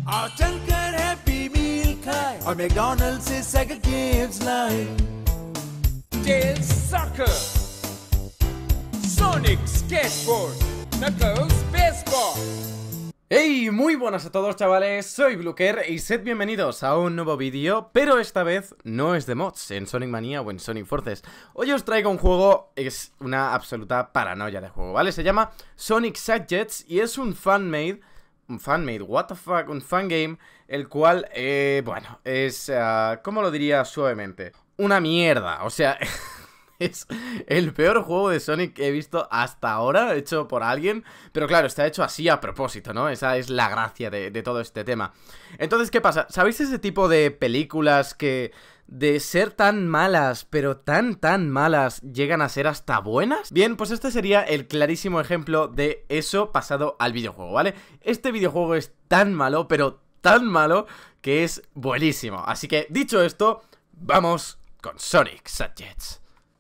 और चलकर हैप्पी मील खाए और मैकडॉनल्ड से सेगा गिफ्ट्स लाए। Tails Soccer, Sonic Skateboard, Knuckles Baseball. ¡Hey! Muy buenas a todos, chavales, soy Bluker y sed bienvenidos a un nuevo vídeo, pero esta vez no es de mods en Sonic Mania o en Sonic Forces. Hoy os traigo un juego, es una absoluta paranoia de juego, ¿vale? Se llama Sonic Gadgets y es un fan-made, what the fuck, un fan-game, el cual, bueno, es, ¿cómo lo diría suavemente? Una mierda, o sea... Es el peor juego de Sonic que he visto hasta ahora, hecho por alguien. Pero claro, está hecho así a propósito, ¿no? Esa es la gracia de todo este tema. Entonces, ¿qué pasa? ¿Sabéis ese tipo de películas que de ser tan malas, pero tan malas, llegan a ser hasta buenas? Bien, pues este sería el clarísimo ejemplo de eso pasado al videojuego, ¿vale? Este videojuego es tan malo, pero tan malo, que es buenísimo. Así que, dicho esto, vamos con Sonic Gadgets.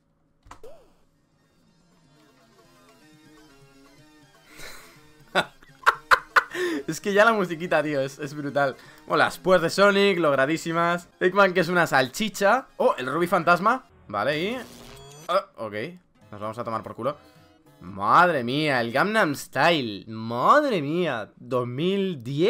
Es que ya la musiquita, tío, es brutal. Bueno, las puertas de Sonic, logradísimas. Eggman, que es una salchicha. Oh, el Ruby Fantasma. Vale, y... ok, nos vamos a tomar por culo. Madre mía, el Gangnam Style. Madre mía, ¿2010?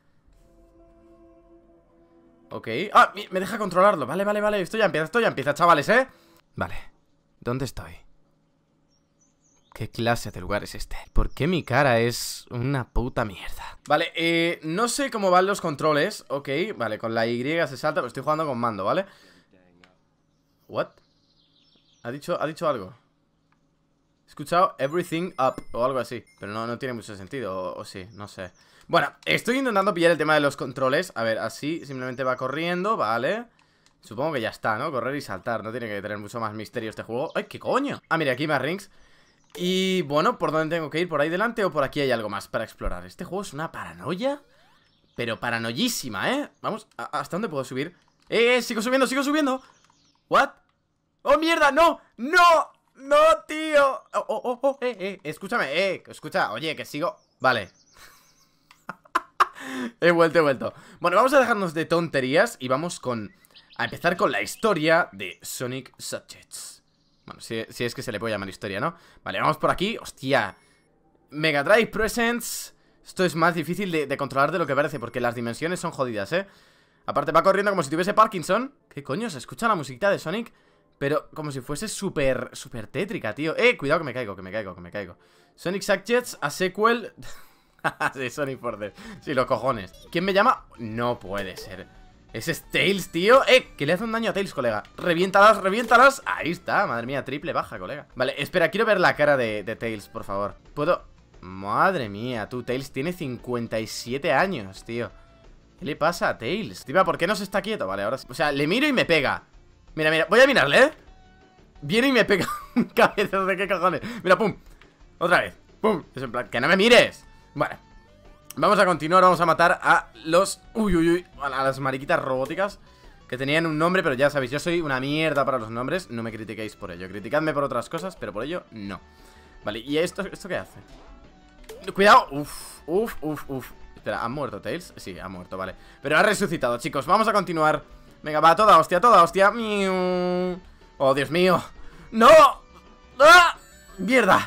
Ok. Ah, me deja controlarlo. Vale, esto ya empieza, chavales, ¿eh? Vale, ¿dónde estoy? ¿Qué clase de lugar es este? ¿Por qué mi cara es una puta mierda? Vale, no sé cómo van los controles. Ok, vale, con la Y se salta, pero estoy jugando con mando, ¿vale? ¿What? ¿Ha dicho algo? He escuchado everything up o algo así, pero no tiene mucho sentido, o sí, no sé. Bueno, estoy intentando pillar el tema de los controles. A ver, así simplemente va corriendo, vale. Supongo que ya está, ¿no? Correr y saltar, no tiene que tener mucho más misterio este juego. ¡Ay, qué coño! Ah, mira, aquí más rings. Y bueno, ¿por dónde tengo que ir? ¿Por ahí delante o por aquí hay algo más para explorar? Este juego es una paranoia, pero paranoísima, ¿eh? Vamos, ¿hasta dónde puedo subir? Sigo subiendo. ¿What? ¡Oh, mierda! ¡No! ¡No, tío! Escúchame, escucha, oye, que sigo... Vale. He vuelto. Bueno, vamos a dejarnos de tonterías y vamos a empezar con la historia de Sonic Gadgets. Bueno, si es que se le puede llamar historia, ¿no? Vale, vamos por aquí. Hostia, Mega Drive Presents. Esto es más difícil de controlar de lo que parece, porque las dimensiones son jodidas, ¿eh? Aparte va corriendo como si tuviese Parkinson. ¿Qué coño? Se escucha la musiquita de Sonic, pero como si fuese súper tétrica, tío. Cuidado que me caigo. Sonic Gadgets, a sequel. Sí, Sonic Forces. Sí, los cojones. ¿Quién me llama? No puede ser. Ese es Tails, tío. Que le hace un daño a Tails, colega. Reviéntalas. Ahí está, madre mía, triple baja, colega. Vale, espera, quiero ver la cara de Tails, por favor. ¿Puedo? Madre mía, tú, Tails tiene 57 años, tío. ¿Qué le pasa a Tails? Tío, ¿por qué no se está quieto? Vale, ahora sí. O sea, le miro y me pega. Mira, voy a mirarle, ¿eh? Viene y me pega un cabezazo, ¿de qué cojones? Mira, pum. Otra vez, pum. Es en plan, que no me mires. Vale. Vamos a continuar, vamos a matar a los... a las mariquitas robóticas, que tenían un nombre, pero ya sabéis, yo soy una mierda para los nombres. No me critiquéis por ello, criticadme por otras cosas, pero por ello, no. Vale, ¿y esto qué hace? ¡Cuidado! Uf. Espera, ¿ha muerto Tails? Sí, ha muerto, vale. Pero ha resucitado, chicos, vamos a continuar. Venga, va, toda hostia. Miu. ¡Oh, Dios mío! ¡No! ¡Ah! ¡Mierda!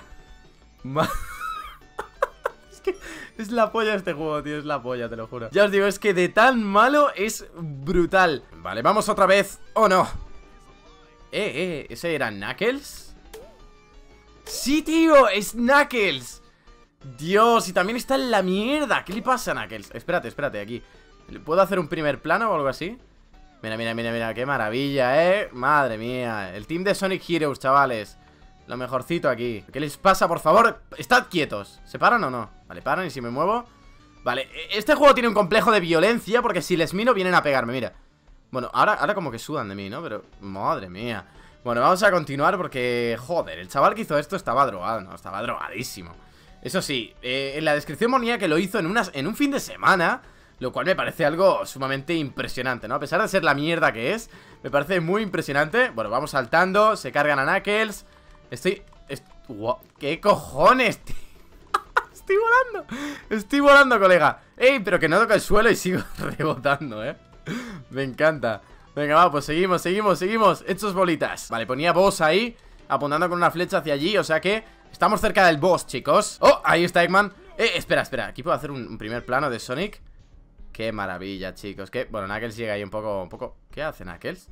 Es la polla este juego, tío, es la polla, te lo juro. Ya os digo, es que de tan malo es brutal. Vale, vamos otra vez. ¡Oh, no! ¿Ese era Knuckles? ¡Sí, tío! ¡Es Knuckles! Dios, y también está en la mierda. ¿Qué le pasa a Knuckles? Espérate, aquí. ¿Puedo hacer un primer plano o algo así? Mira, qué maravilla, Madre mía. El team de Sonic Heroes, chavales. Lo mejorcito aquí. ¿Qué les pasa, por favor? Estad quietos. ¿Se paran o no? Vale, paran y si me muevo. Vale, este juego tiene un complejo de violencia, porque si les miro vienen a pegarme, mira. Bueno, ahora como que sudan de mí, ¿no? Pero, madre mía. Bueno, vamos a continuar porque, joder, el chaval que hizo esto estaba drogado, ¿no? Estaba drogadísimo. Eso sí, en la descripción ponía que lo hizo en un fin de semana, lo cual me parece algo sumamente impresionante, ¿no? A pesar de ser la mierda que es, me parece muy impresionante. Bueno, vamos saltando, se cargan a Knuckles. ¿Qué cojones, tío? Estoy volando, colega. Ey, pero que no toca el suelo y sigo rebotando, Me encanta. Venga, va, pues seguimos. Hechos bolitas. Vale, ponía boss ahí, apuntando con una flecha hacia allí, o sea que estamos cerca del boss, chicos. Oh, ahí está Eggman. Espera, aquí puedo hacer un primer plano de Sonic. Qué maravilla, chicos. Bueno, Knuckles llega ahí un poco... ¿Qué hace Knuckles?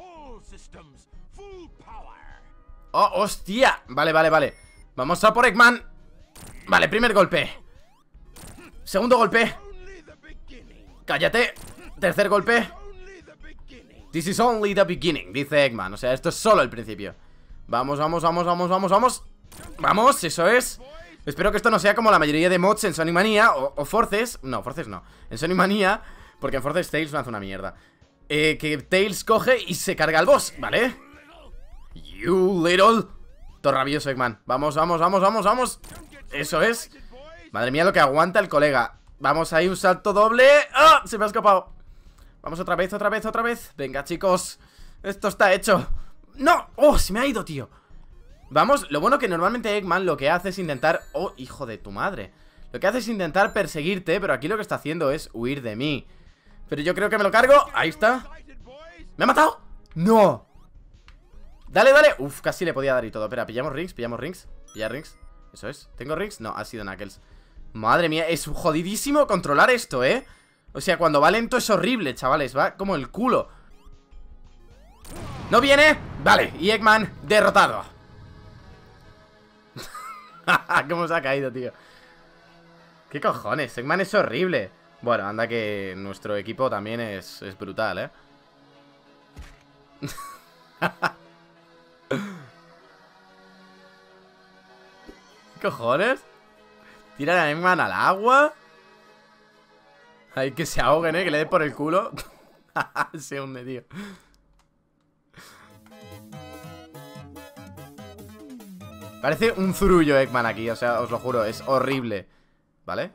Oh, hostia. Vale. Vamos a por Eggman. Vale, primer golpe. Segundo golpe. Cállate. Tercer golpe. This is only the beginning, dice Eggman. O sea, esto es solo el principio. Vamos. Vamos, eso es. Espero que esto no sea como la mayoría de mods en Sonic Mania o Forces. No, Forces no. En Sonic Mania, porque en Forces Tails no hace una mierda. Que Tails coge y se carga al boss, ¿vale? You little... Todo rabioso, Eggman. Vamos. Eso es. Madre mía lo que aguanta el colega. Vamos ahí, un salto doble. ¡Ah! Se me ha escapado. Vamos otra vez. Venga, chicos. Esto está hecho. ¡No! ¡Oh! Se me ha ido, tío. Vamos, lo bueno que normalmente Eggman lo que hace es intentar... ¡Oh, hijo de tu madre! Lo que hace es intentar perseguirte, pero aquí lo que está haciendo es huir de mí. Pero yo creo que me lo cargo. Ahí está. ¿Me ha matado? ¡No! Dale. Uf, casi le podía dar y todo. Espera, pillamos rings. Pillar rings. Eso es. ¿Tengo rings? No, ha sido Knuckles. Madre mía, es jodidísimo controlar esto, O sea, cuando va lento es horrible, chavales. Va como el culo. ¿No viene? Vale, y Eggman derrotado. ¿Cómo se ha caído, tío? ¿Qué cojones? Eggman es horrible. Bueno, anda que nuestro equipo también es brutal, ¿Qué cojones? Tiran a Eggman al agua. Hay que se ahoguen, que le dé por el culo. Se hunde, tío. Parece un zurullo Eggman aquí, o sea, os lo juro, es horrible. ¿Vale?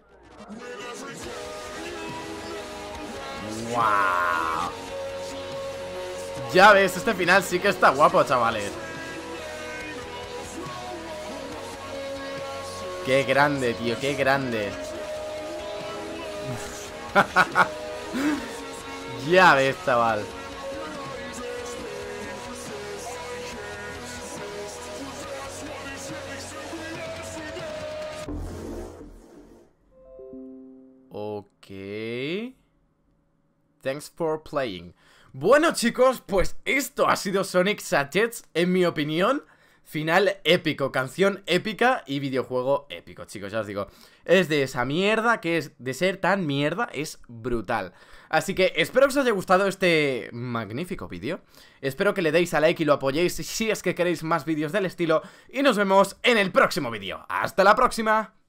¡Wow! Ya ves, este final sí que está guapo, chavales. Qué grande, tío, qué grande. Ya ves, chaval. Ok. Thanks for playing. Bueno, chicos, pues esto ha sido Sonic Sachets, en mi opinión. Final épico, canción épica y videojuego épico, chicos, ya os digo. Es de esa mierda que es de ser tan mierda, es brutal. Así que espero que os haya gustado este magnífico vídeo. Espero que le deis a like y lo apoyéis si es que queréis más vídeos del estilo. Y nos vemos en el próximo vídeo. ¡Hasta la próxima!